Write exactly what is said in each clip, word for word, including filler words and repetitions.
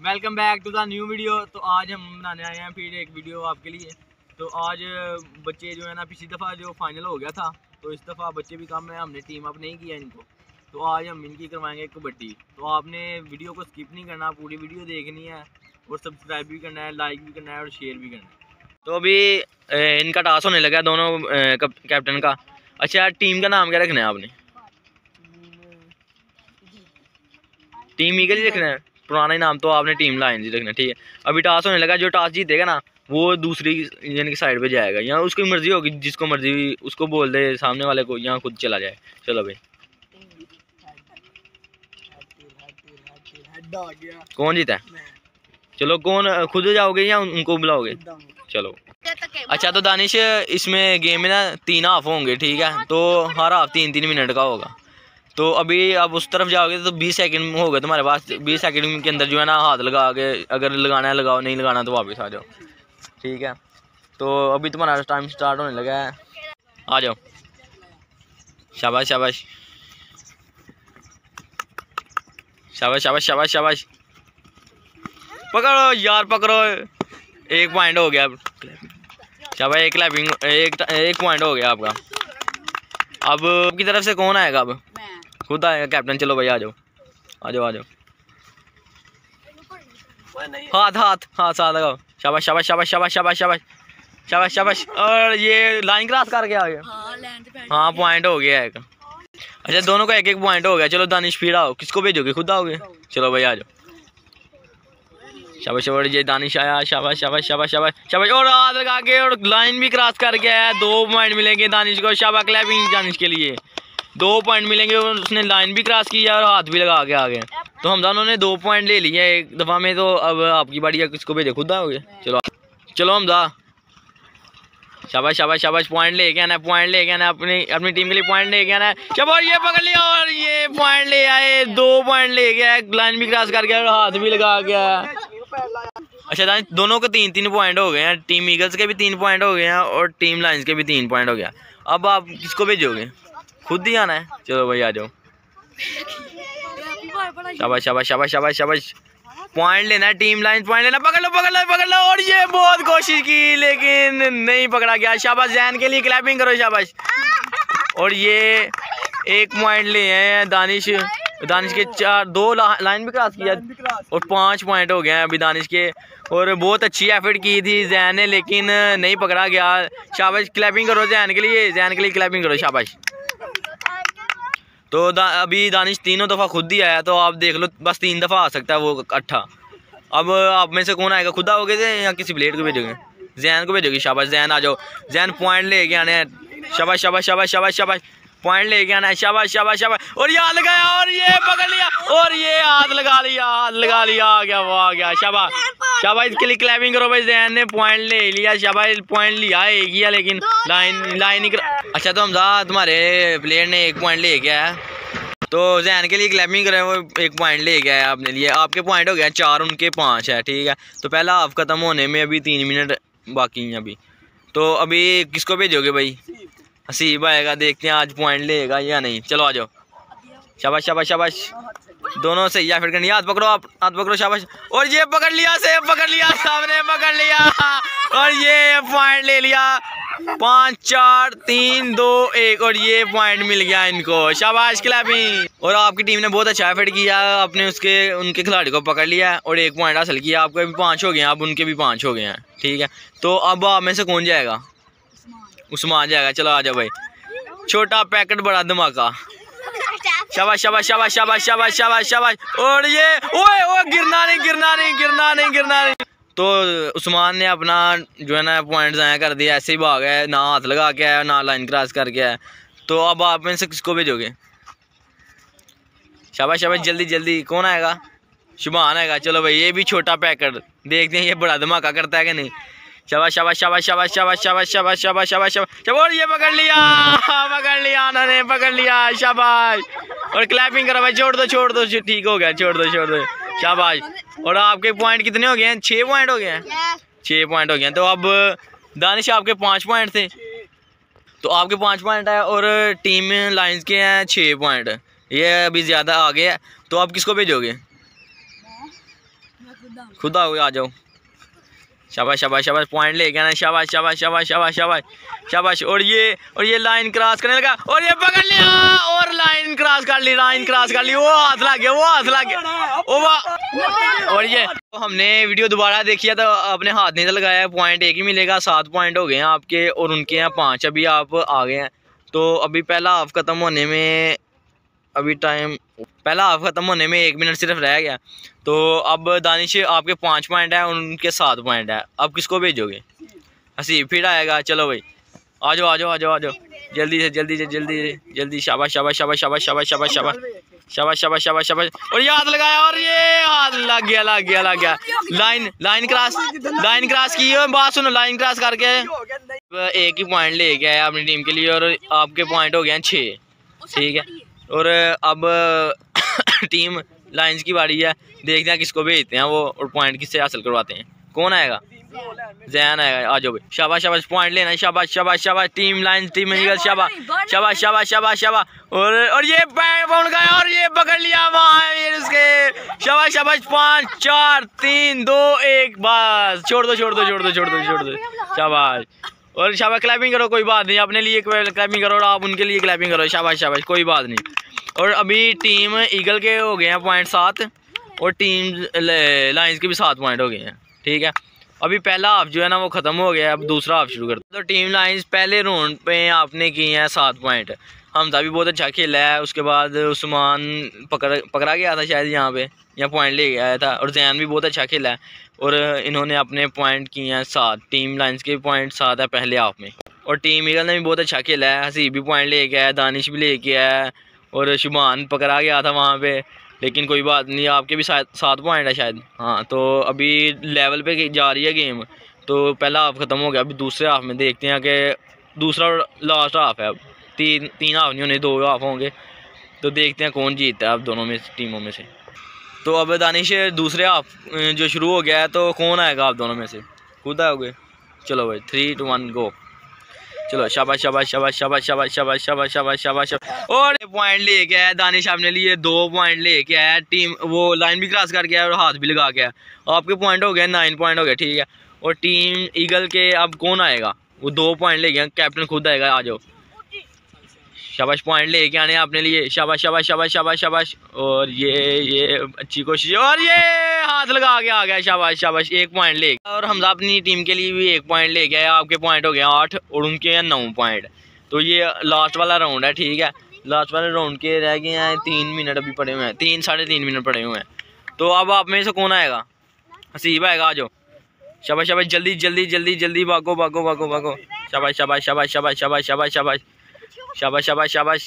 Welcome back to the new video. तो आज हम बनाने आए हैं फिर एक वीडियो आपके लिए। तो आज बच्चे जो है ना, पिछली दफ़ा जो फाइनल हो गया था तो इस दफ़ा बच्चे भी कम है, हमने टीम अप नहीं किया इनको। तो आज हम इनकी करवाएंगे कबड्डी। तो आपने वीडियो को स्किप नहीं करना, पूरी वीडियो देखनी है और सब्सक्राइब भी करना है, लाइक भी करना है और शेयर भी करना है। तो अभी इनका टास्क होने लगा दोनों कैप्टन का। अच्छा, टीम का नाम क्या रखना है आपने? टीम ईगल ही रखना है, पुराना ही नाम तो आपने टीम लायंस ही रखना है, ठीक है। अभी टास्क होने लगा, जो टास्क जीतेगा ना वो दूसरी यानी कि साइड पे जाएगा, या उसकी मर्जी होगी, जिसको मर्जी उसको बोल दे सामने वाले को, यहाँ खुद चला जाए। चलो भाई, कौन जीता है? चलो, कौन खुद जाओगे या उनको बुलाओगे? चलो अच्छा, तो दानिश इसमें गेम में ना तीन हाफ होंगे, ठीक है। तो हर हाफ तीन तीन मिनट का होगा। तो अभी आप उस तरफ जाओगे तो बीस सेकंड होगा तुम्हारे पास। बीस सेकंड के अंदर जो है ना हाथ लगा के, अगर लगाना है लगाओ, नहीं लगाना तो वापस आ जाओ, ठीक है। तो अभी तुम्हारा टाइम स्टार्ट होने लगा है, आ जाओ। शाबाश शाबाश शाबाश शाबाश शाबाश शाबाश, पकड़ो यार पकड़ो। एक पॉइंट हो गया। शाबाश, एक क्लैपिंग, एक एक पॉइंट हो गया आपका। अब की तरफ से कौन आएगा? अब खुद आएगा कैप्टन। चलो भाई, आ जाओ आ जाओ आ जाओ। हाथ हाथ हाथ साथ लगाओ। शाबाश शाबाश शाबाश शाबाश शाबाश शाबाश शाबाश शाबाश। और ये लाइन क्रॉस करके आ गया। हाँ, पॉइंट हो गया एक। अच्छा, दोनों का एक एक पॉइंट हो गया। चलो दानिश, फिर आओ। किसको भेजोगे? खुद आओगे? चलो भाई, आ जाओ। शाबाश शाबाश, ये दानिश आया। शाबाश शाबाश शाबाश शाबाश शाबाश। और हाथ लगा के और लाइन भी क्रॉस कर गया है। दो पॉइंट मिलेंगे दानिश को। शाबाश, क्लैपिंग दानिश के लिए। दो पॉइंट मिलेंगे। उसने लाइन भी क्रॉस किया और हाथ भी लगा के आ गए। तो हम दोनों ने दो पॉइंट ले लिए एक दफ़ा में। तो अब आपकी बारी है, किसको भेजे? खुद आओगे? चलो चलो हमजा। शाबाश शाबाश शाबाश, पॉइंट लेके आना, पॉइंट लेके आना, अपनी अपनी टीम के लिए पॉइंट लेके आना। चलो, ये पकड़ लिया और ये पॉइंट ले आए। दो पॉइंट ले गया, लाइन भी क्रॉस कर गया और हाथ भी लगा गया। अच्छा, दोनों के तीन तीन पॉइंट हो गए हैं। टीम ईगल्स के भी तीन पॉइंट हो गए हैं और टीम लायंस के भी तीन पॉइंट हो गया। अब आप किसको भेजोगे? खुद ही आना है। चलो भाई, आ जाओ। शाबाश शाबाश शाबाश शाबाश शाबाश, पॉइंट लेना है, टीम लाइन पॉइंट लेना। पकड़ लो पकड़ लो पकड़ लो। और ये बहुत कोशिश की लेकिन नहीं पकड़ा गया। शाबाश, जैन के लिए क्लैपिंग करो। शाबाश। और ये एक पॉइंट ले हैं दानिश। दानिश के चार, दो लाइन भी क्रॉस किया और पांच पॉइंट हो गए हैं अभी दानिश के। और बहुत अच्छी एफर्ट की थी जैन ने, लेकिन नहीं पकड़ा गया। शाबाश, क्लैपिंग करो जैन के लिए, जैन के लिए क्लैपिंग करो। शाबाश। तो दा, अभी दानिश तीनों दफ़ा खुद ही आया। तो आप देख लो, बस तीन दफ़ा आ सकता है वो अट्ठा। अब आप में से कौन आएगा? खुद आओगे थे या किसी प्लेयर को भेजोगे? जैन को भेजोगे। शाबाश, जैन आ जाओ। जैन पॉइंट लेके आने हैं। शाबाश शाबाश शाबाश शाबाश शाबाश, पॉइंट लेके आना है। शाबाश शाबाश शाबाश। और ये हाथ लगाया और ये पकड़ लिया और ये हाथ लगा लिया, हाथ लगा लिया। आ गया, वो आ गया। शाबाश शाबाश, इसके लिए क्लैपिंग करो भाई। जैन ने पॉइंट ले लिया। शाबाश, पॉइंट लिया एक ही, लेकिन लाइन लाइन ही। अच्छा, तो हमजा तुम्हारे प्लेयर ने एक पॉइंट ले गया है, तो जैन के लिए क्लैपिंग करें। वो एक पॉइंट ले गया है अपने लिए। आपके पॉइंट हो गया चार, उनके पाँच है, ठीक है। तो पहला हाफ ख़त्म होने में अभी तीन मिनट बाकी हैं अभी। तो अभी किसको भेजोगे भाई? हसीब आएगा, देखते हैं आज पॉइंट लेगा या नहीं। चलो आ जाओ। शाबाश शाबाश शाबाश, दोनों सही है। फिर करनी, हाथ पकड़ो आप, हाथ पकड़ो। शाबाश। और ये पकड़ लिया, से पकड़ लिया, सामने पकड़ लिया और ये पॉइंट ले लिया। पाँच चार तीन दो एक, और ये पॉइंट मिल गया इनको। शाबाश, क्लैपिंग। और आपकी टीम ने बहुत अच्छा एफर्ट किया। आपने उसके उनके खिलाड़ी को पकड़ लिया और एक पॉइंट हासिल किया। आपके भी पाँच हो गए हैं, अब उनके भी पाँच हो गए हैं, ठीक है। तो अब आप में से कौन जाएगा? उस्मान जाएगा। चलो आ जाओ भाई। छोटा पैकेट बड़ा धमाका। शाबाश शाबाश शाबाश शाबाश शाबाश शाबाश शाबाश। और ये ओए ओए, गिरना नहीं गिरना नहीं गिरना नहीं गिरना नहीं। तो उस्मान ने अपना जो है ना पॉइंट ज़ाया कर दिया। ऐसे ही भाग है, ना हाथ लगा के आया, ना लाइन क्रॉस करके आया। तो अब आप में से किसको भेजोगे? शाबाश शाबाश, जल्दी जल्दी। कौन आएगा? शुभान आएगा। चलो भाई, ये भी छोटा पैकेट, देखते हैं ये बड़ा धमाका करता है कि नहीं। शाबाश शाबाश शाबाश शाबाश शाबाश शाबाश शाबाश शाबाश शाबाश शाबाश। और ये पकड़ लिया, पकड़ लिया, उन्होंने पकड़ लिया। शाबाश। और क्लैपिंग करो भाई। छोड़ दो छोड़ दो, ठीक हो गया, छोड़ दो छोड़ दो। शाबाश। और आपके पॉइंट कितने हो गए हैं? छः पॉइंट हो गए हैं। छः पॉइंट हो गए हैं। तो अब दानिश आपके पाँच पॉइंट थे, तो आपके पाँच पॉइंट है और टीम लायंस के हैं छः पॉइंट। ये अभी ज़्यादा आ गया है। तो आप किसको भेजोगे? खुद आओगे, आ जाओ। शाबाश शाबाश शाबाश, पॉइंट लेके आना। शाबाश शाबाश शाबाश शाबाश शाबाश शाबाश। और ये और ये लाइन क्रॉस करने लगा और ये पकड़ लिया और लाइन क्रॉस कर ली, लाइन क्रॉस कर ली। वो हाथ लग गया, वो हाथ लग गया। ओ वाह। और ये तो हमने वीडियो दोबारा देखी है तो अपने हाथ नहीं लगाया, पॉइंट एक ही मिलेगा। सात पॉइंट हो गए हैं आपके और उनके यहाँ पाँच। अभी आप आ गए हैं तो अभी पहला हाफ ख़त्म होने में अभी टाइम पहला हाफ ख़त्म होने में एक मिनट सिर्फ रह गया। तो अब दानिश आपके पाँच पॉइंट है, उनके सात पॉइंट है। अब किसको भेजोगे? हसीब फिर आएगा। चलो भाई आ जाओ आ जाओ आ जाओ आ जाओ, जल्दी से जल्दी से जल्दी से जल्दी। शाबाश शाबाश शाबाश शाबाश शाबाश शाबाश शाबाश शाबाश शाबाश शाबाश शाबाश। और ये हाथ लगाया और ये हाथ लग गया लग गया लग गया। Line line cross line cross की है, बात सुनो। लाइन क्रॉस करके एक ही पॉइंट ले गया है अपनी टीम के लिए और आपके पॉइंट हो गए हैं छः। ठीक है, और अब टीम लाइंस की बारी है। देखते हैं किसको भेजते हैं वो और पॉइंट किससे हासिल करवाते हैं। कौन आएगा? जैन आएगा। आ जाओ भाई। शाबाश शाबाश, पॉइंट लेना है। शाबाश शाबाश शाबाश। Team line team eagle. शाबाश शाबाश शाबाश शाबाश शाबाश। और और ये पॉइंट गया और ये पकड़ लिया वहाँ उसके। शाबाश शाबाश। पाँच चार तीन दो एक, बस छोड़ दो छोड़ दो छोड़ दो छोड़ दो छोड़ दो। शाबाश। और शाबाश, क्लैपिंग करो, कोई बात नहीं। अपने लिए क्लैपिंग करो और आप उनके लिए क्लैपिंग करो। शाबाश शाबाश, कोई बात नहीं। और अभी टीम ईगल के हो गए हैं पॉइंट सात और टीम लाइंस के भी सात पॉइंट हो गए हैं। ठीक है, अभी पहला हाफ जो है ना वो ख़त्म हो गया है। अब दूसरा हाफ शुरू करते हैं। तो टीम लाइंस पहले राउंड पे आपने किए हैं सात पॉइंट। हमजा भी बहुत अच्छा खेला है। उसके बाद उस्मान पकड़ पकड़ा गया था शायद यहाँ पे, यहाँ पॉइंट ले गया था। और जैन भी बहुत अच्छा खेला है और इन्होंने अपने पॉइंट किए हैं सात। टीम लाइंस के पॉइंट सात है पहले हाफ में। और टीम ईगल ने भी बहुत अच्छा खेला है। हसीब भी पॉइंट ले गया है, दानिश भी ले गया है और शुमान पकड़ा गया था वहाँ पे, लेकिन कोई बात नहीं। आपके भी सात सात पॉइंट है शायद। हाँ, तो अभी लेवल पे जा रही है गेम। तो पहला हाफ ख़त्म हो गया, अभी दूसरे हाफ में देखते हैं कि दूसरा लास्ट हाफ है। अब तीन तीन हाफ नहीं होने, दो हाफ होंगे। तो देखते हैं कौन जीतता है अब दोनों में टीमों में से। तो अब दानिश दूसरे हाफ जो शुरू हो गया है तो कौन आएगा आप दोनों में से? खुद आओगे? चलो भाई, थ्री टू वन गो। चलो शाबाश शाबाश शाबाश शाबाश शाबाश शाबाश शाबाश शाबाश शाबाश। और पॉइंट लेके आया दानिश, आपने लिए दो पॉइंट लेके आया। टीम वो लाइन भी क्रॉस कर गया और हाथ भी लगा गया। आपके पॉइंट हो गए नाइन पॉइंट हो गए। ठीक है, और टीम ईगल के अब कौन आएगा? वो दो पॉइंट ले गया, कैप्टन खुद आएगा। आ जाओ। शाबाश, पॉइंट लेके आने अपने लिए। शाबाश शाबाश शाबाश शाबाश शाबाश। और ये ये अच्छी कोशिश और ये हाथ लगा के आ गया। शाबाश शाबाश, एक पॉइंट ले। और हमजा अपनी टीम के लिए भी एक पॉइंट ले गया। आपके पॉइंट हो गए आठ और उनके हैं नौ पॉइंट। तो ये लास्ट वाला राउंड है। ठीक है, लास्ट वाले राउंड के रह गए हैं तीन मिनट अभी पड़े हुए हैं, तीन साढ़े तीन मिनट पड़े हुए हैं। तो अब आप में से कौन आएगा? हसीब आएगा। आ जाओ। शाबाश शाबाश, जल्दी जल्दी जल्दी जल्दी भागो भागो भागो भागो। शाबाश शाबाश शाबाश शाबाश शाबाश शाबाश शाबाश शाबाश शाबाश शाबाश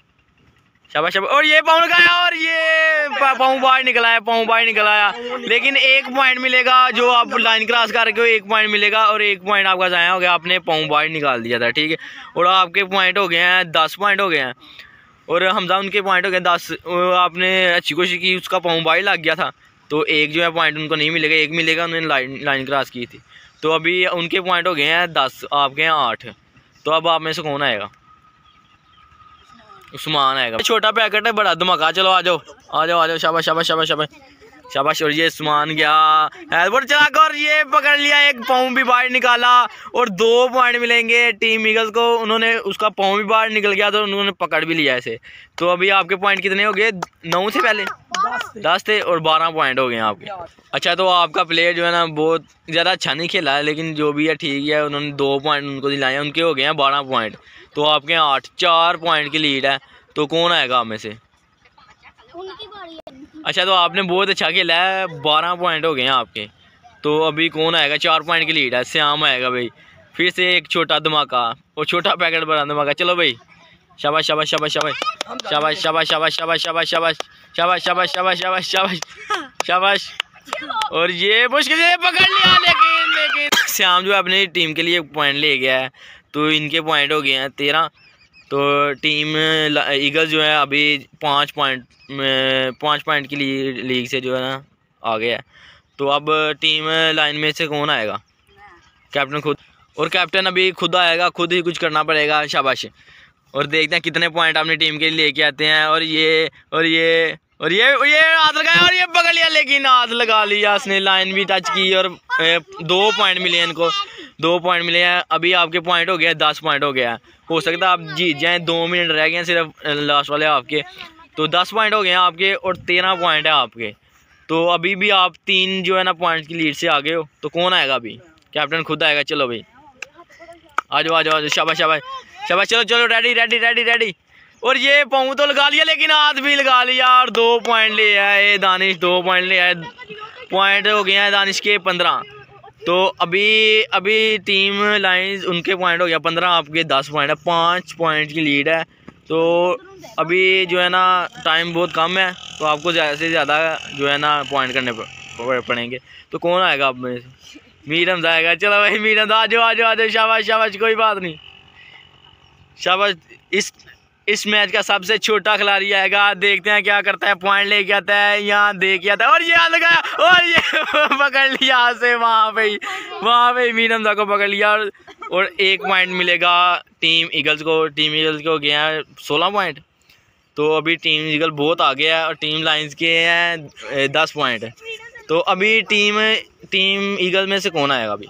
शाबाश शाबाश। और ये पाँव लगाया और ये पाँव बाहर निकला है, पाँव बाहर निकला आया। लेकिन एक पॉइंट मिलेगा जो आप लाइन क्रॉस करके, एक पॉइंट मिलेगा और एक पॉइंट आपका ज़ाया हो गया, आपने पाँव बाहर निकाल दिया था। ठीक है, और आपके पॉइंट हो गए हैं दस पॉइंट हो गए हैं और हमजा उनके पॉइंट हो गए दस। आपने अच्छी कोशिश की, उसका पाँव बाहर लग गया था तो एक जो है पॉइंट उनको नहीं मिलेगा, एक मिलेगा। उन्होंने लाइन लाइन क्रॉस की थी। तो अभी उनके पॉइंट हो गए हैं दस, आपके हैं आठ। तो अब आप में से कौन आएगा? उस्मान आएगा। छोटा पैकेट है, बड़ा धमाका। चलो आ जाओ आ जाओ आ जाओ। शाबाश शाबाश शाबाश शाबाश शाबाश। और ये उस्मान गया हेल्पर चला कर ये पकड़ लिया, एक पाँव भी बाहर निकाला और दो पॉइंट मिलेंगे टीम ईगल्स को। उन्होंने उसका पाँव भी बाहर निकल गया तो उन्होंने पकड़ भी लिया ऐसे। तो अभी आपके पॉइंट कितने हो गए? नौ से पहले दस थे और बारह पॉइंट हो गए आपके। अच्छा, तो आपका प्लेयर जो है ना बहुत ज़्यादा अच्छा नहीं खेला है, लेकिन जो भी है ठीक है। उन्होंने दो पॉइंट उनको दिलाए, उनके हो गए हैं बारह पॉइंट। तो आपके आठ, चार पॉइंट की लीड है। तो कौन आएगा आप में से? अच्छा, तो आपने बहुत अच्छा खेला है, बारह पॉइंट हो गए हैं आपके। तो अभी कौन आएगा? चार पॉइंट की लीड है, श्याम आएगा भाई। फिर से एक छोटा धमाका और छोटा पैकेट बड़ा धमाका। चलो भाई, शाबाश शाबाश शाबाश शाबाश शाबाश शाबाश शाबाश शाबाश शाबाश शाबाश शाबाश शाबाश शाबाश शाबाश शाबाश शाबाश। और ये मुश्किल से पकड़ लिया, लेकिन लेकिन श्याम जो अपनी टीम के लिए पॉइंट ले गया है। तो इनके पॉइंट हो गए हैं तेरह। तो टीम ईगल जो है अभी पाँच पॉइंट पाँच पॉइंट की लीग से जो है ना आ गया है। तो अब टीम लाइन में से कौन आएगा? कैप्टन खुद। और कैप्टन अभी खुद आएगा, खुद ही कुछ करना पड़ेगा। शाबाश। और देखते हैं कितने पॉइंट अपनी टीम के लिए लेके आते हैं। और ये और ये और ये ये हाथ लगाया और ये पकड़ लिया लेकिन हाथ लगा लिया उसने, लाइन भी टच की और ए, दो पॉइंट मिले इनको, दो पॉइंट मिले हैं। अभी आपके पॉइंट हो गया दस पॉइंट हो गया, हो सकता है आप जीत जाएं। दो मिनट रह गए हैं सिर्फ लास्ट वाले आपके, तो दस पॉइंट हो गए हैं आपके और तेरह पॉइंट है आपके। तो अभी भी आप तीन जो है ना पॉइंट की लीड से आगे हो। तो कौन आएगा अभी? कैप्टन खुद आएगा। चलो भाई आ जाओ आ जाओ आ जाओ, शाबाश शाबाश शाबाश, चलो चलो रेडी रेडी रेडी रेडी। और ये पाँव तो लगा लिया लेकिन हाथ भी लगा लिया और दो पॉइंट ले आए दानिश, दो पॉइंट ले आए। पॉइंट हो गए हैं दानिश के पंद्रह। तो अभी अभी टीम लाइंस उनके पॉइंट हो गया पंद्रह, आपके दस पॉइंट है, पाँच पॉइंट की लीड है। तो अभी जो है ना टाइम बहुत कम है, तो आपको ज़्यादा से ज़्यादा जो है ना पॉइंट करने पड़ेंगे। तो कौन आएगा अब में से? मीडम आएगा। चलो भाई मीडम आ जाओ आ जाओ आ जाओ, शाबाश शाबाश, कोई बात नहीं, शाबाश। इस इस मैच का सबसे छोटा खिलाड़ी आएगा, देखते हैं क्या करता है। पॉइंट लेके आता है, यहाँ दे के आता है और ये हाथ लगाया और ये पकड़ लिया से वहाँ पे ही वहाँ पे मीडम को पकड़ लिया और, और एक पॉइंट मिलेगा टीम ईगल्स को। टीम ईगल्स को गया है सोलह पॉइंट। तो अभी टीम ईगल बहुत आगे है और टीम लाइंस के हैं दस पॉइंट। तो अभी टीम टीम ईगल में से कौन आएगा? अभी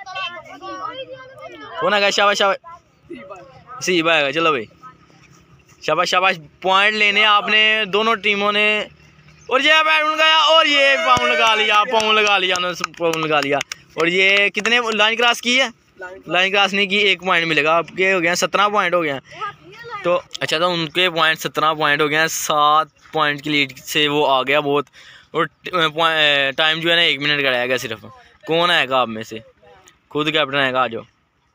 कौन आएगा? शाबाश शाबाश, सीबा आएगा। चलो भाई शाबाश शाबाश, पॉइंट लेने आपने दोनों टीमों ने। और ये बैट गया और ये पाउंड लगा लिया, पाउंड लगा लिया उन्होंने, पाउंड लगा लिया। और ये कितने लाइन क्रॉस की है? लाइन क्रॉस नहीं की, एक पॉइंट मिलेगा। आपके हो गए सत्रह पॉइंट हो गए। तो अच्छा तो उनके पॉइंट सत्रह पॉइंट हो गए हैं, सात पॉइंट की लीड से वो आ गया बहुत। और टाइम जो है ना एक मिनट का रहेगा सिर्फ। कौन आएगा आप में से? खुद कैप्टन आएगा। आ जाओ,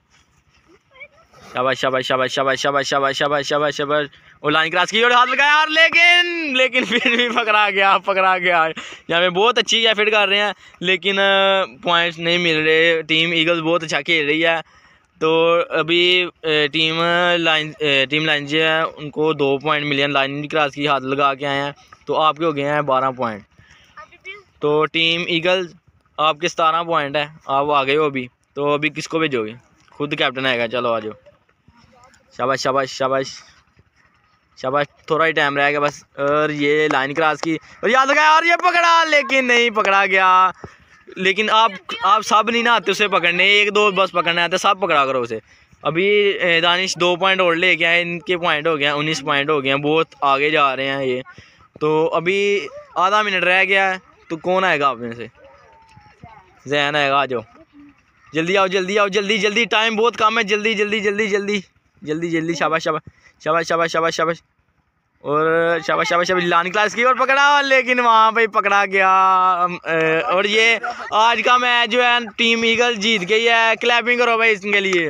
शाबाश शाबाश शाबाश शाबाश शाबाश शाबाश शाबाश शाबाश शाबाश। और लाइन क्रॉस की और हाथ लगाया यार, लेकिन लेकिन फिर भी पकड़ा गया पकड़ा गया। यहाँ पे बहुत अच्छी एफर्ट कर रहे हैं लेकिन पॉइंट्स नहीं मिल रहे। टीम ईगल्स बहुत अच्छा खेल रही है। तो अभी टीम लाइन टीम लाइन जो है उनको दो पॉइंट मिले हैं, लाइन क्रॉस की हाथ लगा के आए हैं। तो आपके हो गए हैं बारह पॉइंट। तो टीम ईगल्स आपके सतारह पॉइंट है, आप आ गए हो अभी। तो अभी किसको भेजोगे? खुद कैप्टन आएगा। चलो आ जाओ, शाबाश शाबाश शाबाश शाबाश, थोड़ा ही टाइम रह गया बस। और ये लाइन क्रॉस की और याद लगा और ये पकड़ा लेकिन नहीं पकड़ा गया। लेकिन आप आप सब नहीं ना आते उसे पकड़ने, एक दो बस पकड़ने आते, सब पकड़ा करो उसे। अभी दानिश दो पॉइंट और ले गया है, इनके पॉइंट हो गए हैं उन्नीस पॉइंट हो गए हैं, बहुत आगे जा रहे हैं ये। तो अभी आधा मिनट रह गया है। तो कौन आएगा आप में से? जैन आएगा। आ जाओ जल्दी आओ जल्दी आओ जल्दी जल्दी, टाइम बहुत कम है, जल्दी जल्दी जल्दी जल्दी जल्दी जल्दी। शाबाश शाबाश शाबाश शाबाश शाबाश शाबाश और शाबाश शाबाश शाबाश। लाइन क्लास की और पकड़ा लेकिन वहाँ पे पकड़ा गया। और ये आज का मैच जो है टीम ईगल जीत गई है। क्लैपिंग करो भाई इनके लिए।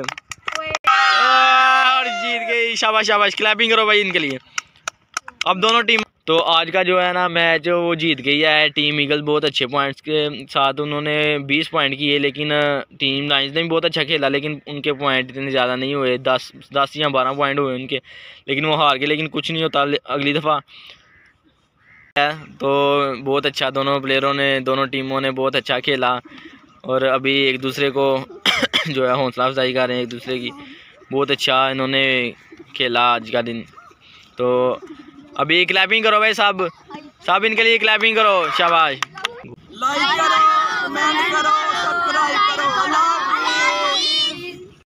और जीत गई, शाबाश शाबाश, क्लैपिंग करो भाई इनके लिए। अब दोनों टीम तो आज का जो है ना मैच वो जीत गई है टीम ईगल बहुत अच्छे पॉइंट्स के साथ। उन्होंने बीस पॉइंट किए लेकिन टीम लाइंस ने भी बहुत अच्छा खेला लेकिन उनके पॉइंट इतने ज़्यादा नहीं हुए, दस दस या बारह पॉइंट हुए उनके, लेकिन वो हार गए। लेकिन कुछ नहीं होता अगली दफ़ा है। तो बहुत अच्छा दोनों प्लेयरों ने, दोनों टीमों ने बहुत अच्छा खेला और अभी एक दूसरे को जो है हौसला अफजाई कर रहे हैं एक दूसरे की। बहुत अच्छा इन्होंने खेला आज का दिन। तो अभी क्लैपिंग करो भाई, सब सब इनके लिए क्लैपिंग करो, शाबाश।